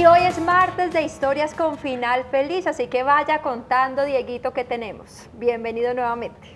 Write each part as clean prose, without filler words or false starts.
Y hoy es martes de historias con final feliz, así que vaya contando, Dieguito, qué tenemos. Bienvenido nuevamente.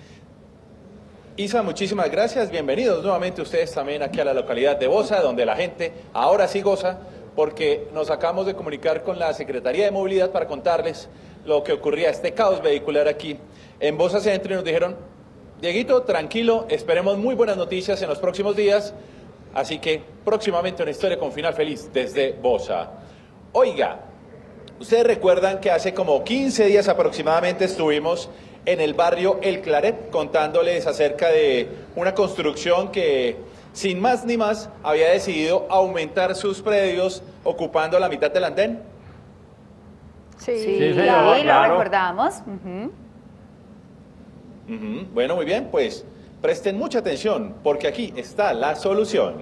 Isa, muchísimas gracias. Bienvenidos nuevamente ustedes también aquí a la localidad de Bosa, donde la gente ahora sí goza, porque nos acabamos de comunicar con la Secretaría de Movilidad para contarles lo que ocurría, este caos vehicular aquí en Bosa Centro, y nos dijeron: Dieguito, tranquilo, esperemos muy buenas noticias en los próximos días, así que próximamente una historia con final feliz desde Bosa. Oiga, ustedes recuerdan que hace como 15 días aproximadamente estuvimos en el barrio El Claret contándoles acerca de una construcción que, sin más ni más, había decidido aumentar sus predios ocupando la mitad del andén. Sí, lo recordamos. Bueno, muy bien, pues presten mucha atención porque aquí está la solución.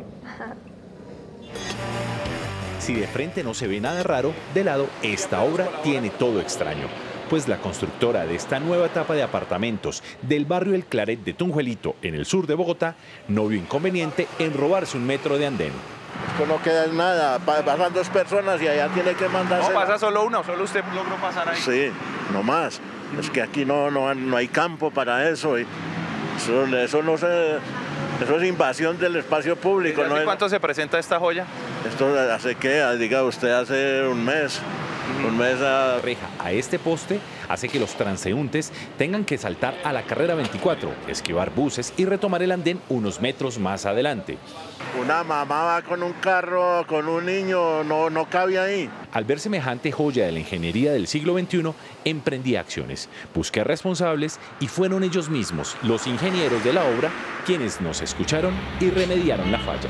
Si de frente no se ve nada raro, de lado esta obra tiene todo extraño. Pues la constructora de esta nueva etapa de apartamentos del barrio El Claret de Tunjuelito, en el sur de Bogotá, no vio inconveniente en robarse un metro de andén. Esto no queda en nada, pasan dos personas y allá tiene que mandarse. No pasa solo una, solo usted logró pasar ahí. Sí, no más. Es que aquí no hay campo para eso. Eso es invasión del espacio público. ¿Y cuánto se presenta esta joya? Esto hace qué, diga usted, hace un mes. La reja a este poste hace que los transeúntes tengan que saltar a la carrera 24, esquivar buses y retomar el andén unos metros más adelante. Una mamá va con un carro, con un niño, no cabe ahí. Al ver semejante joya de la ingeniería del siglo XXI, emprendí acciones, busqué responsables y fueron ellos mismos, los ingenieros de la obra, quienes nos escucharon y remediaron la falla.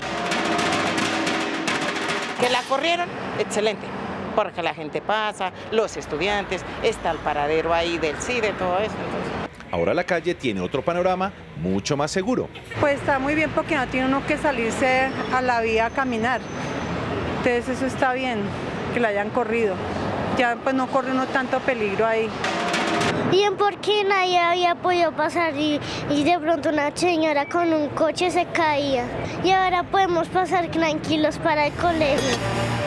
Que la corrieron, excelente, porque la gente pasa, los estudiantes, está el paradero ahí del CIDE, todo eso. Entonces. Ahora la calle tiene otro panorama mucho más seguro. Pues está muy bien porque no tiene uno que salirse a la vía a caminar. Entonces eso está bien, que la hayan corrido. Ya pues no corre uno tanto peligro ahí. Bien, porque nadie había podido pasar y de pronto una señora con un coche se caía. Y ahora podemos pasar tranquilos para el colegio.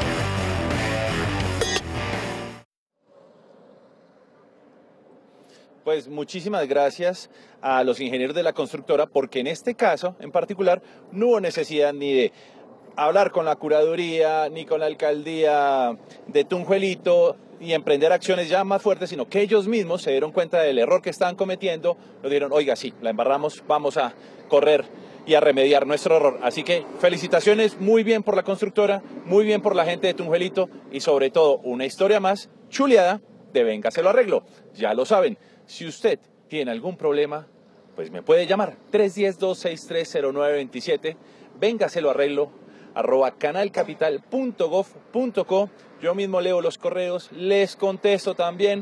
Pues muchísimas gracias a los ingenieros de la constructora, porque en este caso en particular no hubo necesidad ni de hablar con la curaduría ni con la alcaldía de Tunjuelito y emprender acciones ya más fuertes, sino que ellos mismos se dieron cuenta del error que estaban cometiendo, nos dijeron: oiga, sí, la embarramos, vamos a correr y a remediar nuestro error. Así que felicitaciones, muy bien por la constructora, muy bien por la gente de Tunjuelito y sobre todo una historia más chuleada de Venga, se lo arreglo. Ya lo saben, si usted tiene algún problema, pues me puede llamar 310-263-0927, Venga, se lo arreglo, @canalcapital.gov.co. Yo mismo leo los correos, les contesto también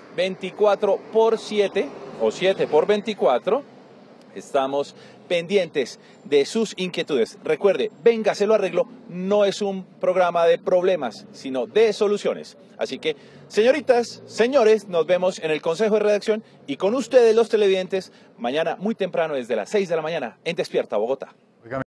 24/7 o 7/24. Estamos pendientes de sus inquietudes. Recuerde, Venga, se lo arreglo, no es un programa de problemas, sino de soluciones. Así que, señoritas, señores, nos vemos en el Consejo de Redacción y con ustedes, los televidentes, mañana muy temprano desde las 6 de la mañana en Despierta Bogotá.